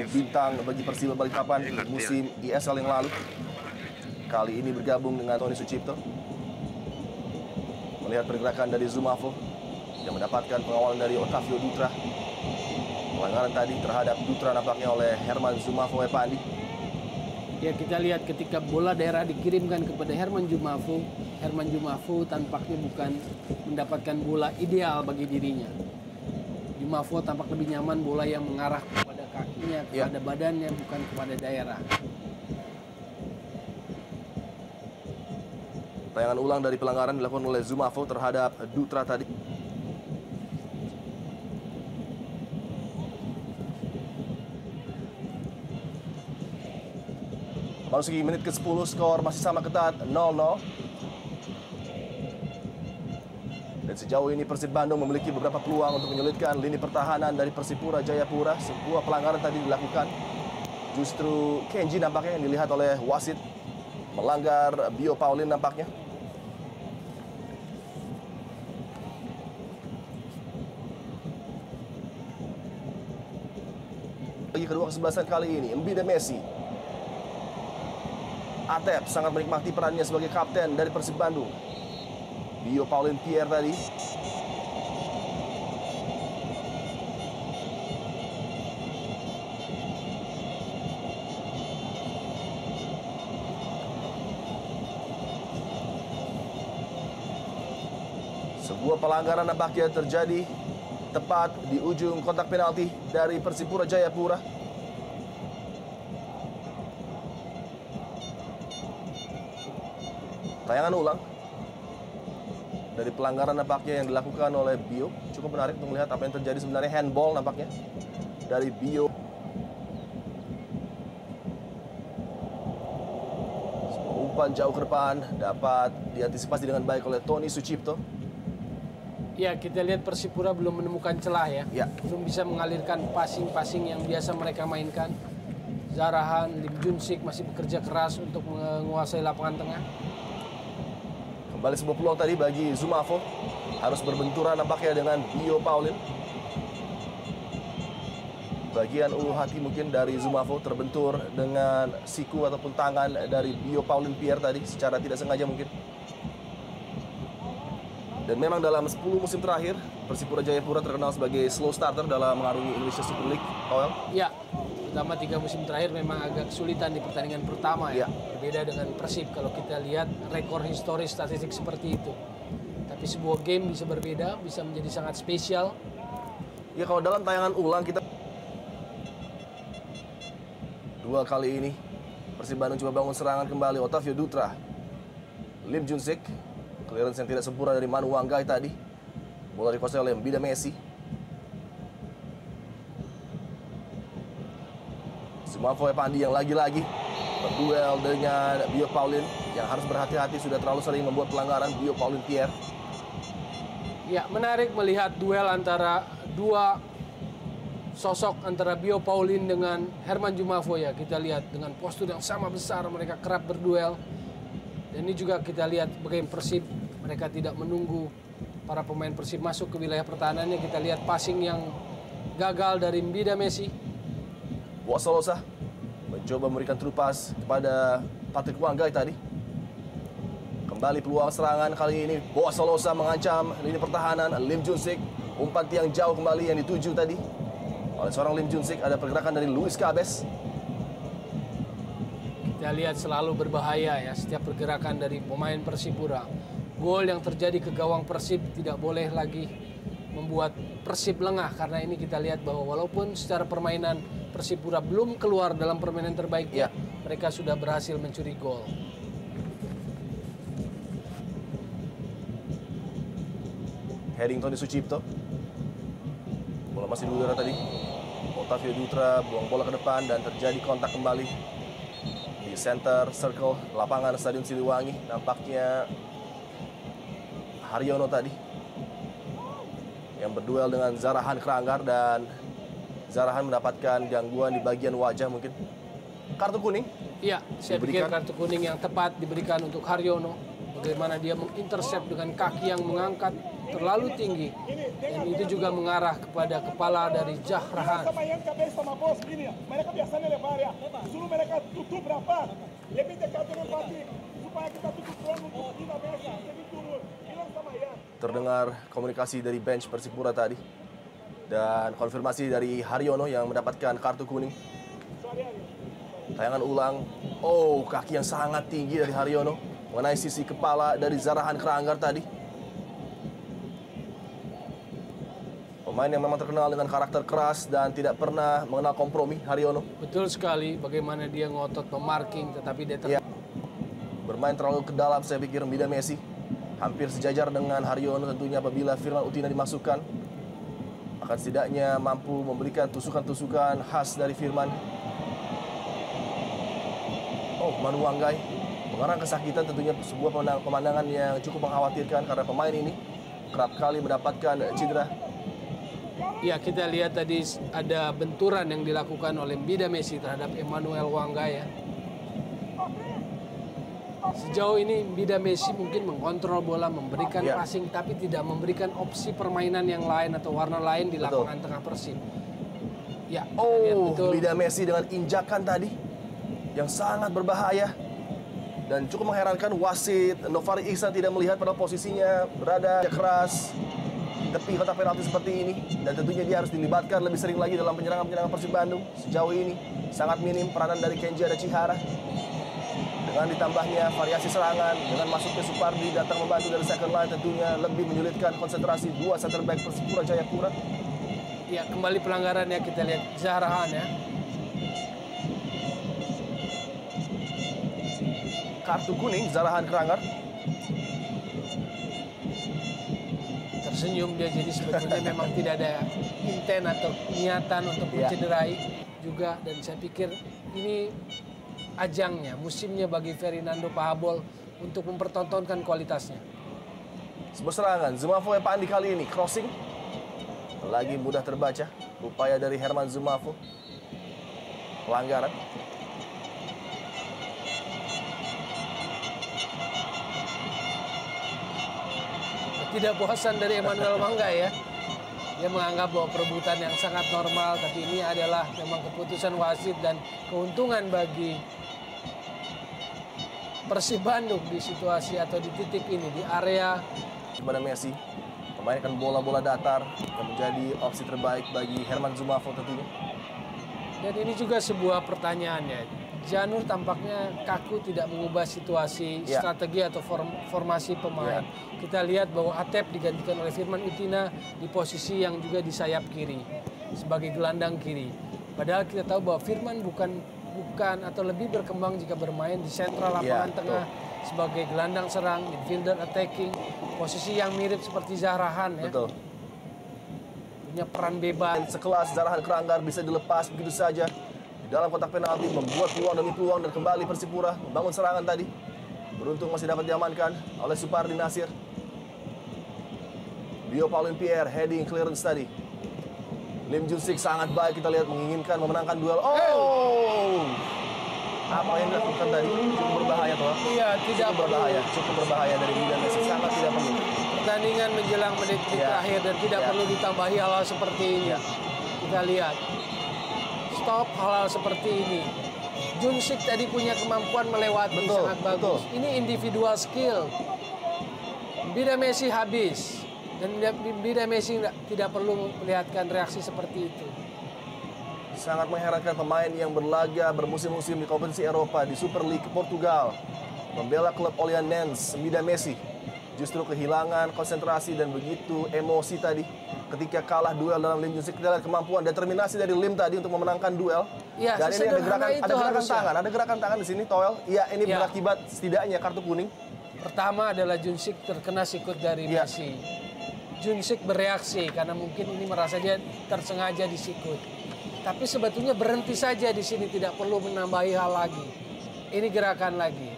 bintang bagi Persiba Balikpapan di musim ISL yang lalu. Kali ini bergabung dengan Tony Sucipto. Melihat pergerakan dari Zumafo yang mendapatkan pengawalan dari Otavio Dutra. Pelanggaran tadi terhadap Dutra nampaknya oleh Herman Zumafo Epandi. Ya, kita lihat ketika bola daerah dikirimkan kepada Herman Zumafo tampaknya bukan mendapatkan bola ideal bagi dirinya. Zumafo tampak lebih nyaman bola yang mengarah kepada kakinya, kepada badannya, bukan kepada daerah. Tayangan ulang dari pelanggaran dilakukan oleh Zumafo terhadap Dutra tadi. Memasuki menit ke-10, skor masih sama ketat 0-0. Dan sejauh ini Persib Bandung memiliki beberapa peluang untuk menyulitkan lini pertahanan dari Persipura Jayapura. Sebuah pelanggaran tadi dilakukan. Justru Kenji nampaknya yang dilihat oleh wasit melanggar Bio Paulin nampaknya. Lagi kedua kesebelasan kali ini, Mbida Messi. Atep sangat menikmati perannya sebagai kapten dari Persib Bandung. Bio Paulin Pierre tadi. Sebuah pelanggaran nampaknya terjadi tepat di ujung kotak penalti dari Persipura Jayapura. Tayangan ulang dari pelanggaran nampaknya yang dilakukan oleh Bio. Cukup menarik untuk melihat apa yang terjadi sebenarnya. Handball nampaknya dari Bio. Umpan jauh ke depan dapat diantisipasi dengan baik oleh Tony Sucipto. Ya, kita lihat Persipura belum menemukan celah ya. Belum bisa mengalirkan passing-passing yang biasa mereka mainkan. Zarahan, Lim Junsik masih bekerja keras untuk menguasai lapangan tengah. Kembali sebuah peluang tadi bagi Zumafo. Harus berbenturan nampaknya dengan Bio Paulin. Bagian ulu hati mungkin dari Zumafo terbentur dengan siku ataupun tangan dari Bio Paulin Pierre tadi. Secara tidak sengaja mungkin. Dan memang dalam 10 musim terakhir, Persipura Jayapura terkenal sebagai slow starter dalam mengarungi Indonesia Super League. Ya, pertama 3 musim terakhir memang agak kesulitan di pertandingan pertama ya. Berbeda dengan Persib kalau kita lihat rekor historis statistik seperti itu. Tapi sebuah game bisa berbeda, bisa menjadi sangat spesial. Ya, kalau dalam tayangan ulang kita dua kali ini Persib Bandung coba bangun serangan kembali. Otavio Dutra, Lim Junsik, clearance yang tidak sempurna dari Manu Wanggai tadi. Bola dikuasai oleh Mbida Messi. Zumafo Epandi yang lagi-lagi berduel dengan Bio Paulin yang harus berhati-hati, sudah terlalu sering membuat pelanggaran. Bio Paulin Pierre. Ya, menarik melihat duel antara dua sosok antara Bio Paulin dengan Herman Zumafo ya. Kita lihat dengan postur yang sama besar mereka kerap berduel. Dan ini juga kita lihat bagaimana Persib, mereka tidak menunggu para pemain Persib masuk ke wilayah pertahanannya. Kita lihat passing yang gagal dari Mbida Messi. Boasolosa mencoba memberikan true pass kepada Patrick Wanggai tadi. Kembali peluang serangan kali ini. Boasolosa mengancam lini pertahanan. Lim Junsik, umpan tiang jauh kembali yang dituju tadi oleh seorang Lim Junsik. Ada pergerakan dari Luis Cabes. Kita lihat selalu berbahaya ya setiap pergerakan dari pemain Persipura. Gol yang terjadi ke gawang Persib tidak boleh lagi membuat Persib lengah, karena ini kita lihat bahwa walaupun secara permainan Persipura belum keluar dalam permainan terbaiknya, mereka sudah berhasil mencuri gol. Heading Tony Sucipto. Bola masih di udara tadi. Otavio Dutra buang bola ke depan dan terjadi kontak kembali di center circle lapangan Stadion Siliwangi. Nampaknya Haryono tadi yang berduel dengan Zarahan Kranggar, dan Zarahan mendapatkan gangguan di bagian wajah mungkin. Kartu kuning? Iya, saya pikir kartu kuning yang tepat diberikan untuk Haryono. bagaimana dia mengintercept dengan kaki yang mengangkat terlalu tinggi. Dan itu juga mengarah kepada kepala dari Zahrahan. Terdengar komunikasi dari bench Persipura tadi. Dan konfirmasi dari Haryono yang mendapatkan kartu kuning. Tayangan ulang. Oh, kaki yang sangat tinggi dari Haryono mengenai sisi kepala dari Zahrahan Kranggar tadi. Pemain yang memang terkenal dengan karakter keras dan tidak pernah mengenal kompromi, Haryono. Betul sekali, bagaimana dia ngotot memarking, tetapi dia bermain terlalu ke dalam, saya pikir Mida Messi. Hampir sejajar dengan Haryono tentunya apabila Firman Utina dimasukkan. Akan setidaknya mampu memberikan tusukan-tusukan khas dari Firman. Oh, Manu Wanggai mengarang kesakitan, tentunya sebuah pemandangan yang cukup mengkhawatirkan karena pemain ini kerap kali mendapatkan cedera. Ya, kita lihat tadi ada benturan yang dilakukan oleh Mida Messi terhadap Emmanuel Wanggai ya. Sejauh ini Mida Messi mungkin mengontrol bola, memberikan passing, tapi tidak memberikan opsi permainan yang lain atau warna lain di lapangan tengah Persib. Ya, betul. Mida Messi dengan injakan tadi yang sangat berbahaya dan cukup mengherankan wasit Novari Ihsan tidak melihat pada posisinya berada keras tepi kotak penalti seperti ini, dan tentunya dia harus dilibatkan lebih sering lagi dalam penyerangan-penyerangan Persib Bandung. Sejauh ini sangat minim peranan dari Kenji dan Chihara. Dengan ditambahnya variasi serangan, dengan masuknya Supardi datang membantu dari second line, tentunya lebih menyulitkan konsentrasi dua center back Persipura Jayapura. Ya, kembali pelanggaran ya, kita lihat Zahrahan ya. Kartu kuning Zahrahan Kranggar. Tersenyum dia, jadi sebetulnya memang tidak ada intent atau niatan untuk mencederai juga. Dan saya pikir ini ajangnya, musimnya bagi Fernando Pahabol untuk mempertontonkan kualitasnya. Sebuah serangan Zumafo Pandi kali ini crossing lagi mudah terbaca, upaya dari Herman Zumafo, pelanggaran. Ketidakpuasan dari Emmanuel Wanggai ya. Dia menganggap bahwa perebutan yang sangat normal, tapi ini adalah memang keputusan wasit dan keuntungan bagi Persib Bandung di situasi atau di titik ini, di area. Kepada Messi, memainkan bola-bola datar yang menjadi opsi terbaik bagi Herman Zumafo tentunya. Dan ini juga sebuah pertanyaan ya. Janur tampaknya kaku tidak mengubah situasi, strategi atau formasi pemain. Kita lihat bahwa Atep digantikan oleh Firman Utina di posisi yang juga di sayap kiri sebagai gelandang kiri. Padahal kita tahu bahwa Firman bukan atau lebih berkembang jika bermain di sentral lapangan tengah sebagai gelandang serang, midfielder attacking, posisi yang mirip seperti Zahrahan ya. Betul. Punya peran bebas. Sekelas Zahrahan Kranggar bisa dilepas begitu saja di dalam kotak penalti, membuat peluang demi peluang, dan kembali Persipura membangun serangan tadi. Beruntung masih dapat diamankan oleh Supardi Nasir. Bio Paulin Pierre heading clearance tadi. Lim Junsik sangat baik, kita lihat menginginkan memenangkan duel. Apa yang dilakukan tadi cukup berbahaya toh? Iya, tidak berbahaya. Cukup berbahaya dari Mida Messi, sangat tidak perlu. Pertandingan menjelang menit terakhir dan tidak perlu ditambahi hal-hal seperti ini. Kita lihat. Stop hal-hal seperti ini. Junsik tadi punya kemampuan melewati sangat bagus. Ini individual skill. Mida Messi habis. Dan Mida Messi tidak perlu memperlihatkan reaksi seperti itu. Sangat mengherankan pemain yang berlaga bermusim-musim di kompetisi Eropa, di Super League Portugal, membela klub Olhanense, Mida Messi justru kehilangan konsentrasi dan begitu emosi tadi ketika kalah duel dalam Lim Junsik. Kita lihat kemampuan determinasi dari Lim tadi untuk memenangkan duel. Ya, dan ini ada gerakan tangan di sini, Toel. Iya, ini berakibat setidaknya kartu kuning. Pertama adalah Junsik terkena sikut dari Messi. Junsik bereaksi karena mungkin ini merasa dia tersengaja disikut. Tapi sebetulnya berhenti saja di sini, tidak perlu menambahi hal lagi. Ini gerakan lagi.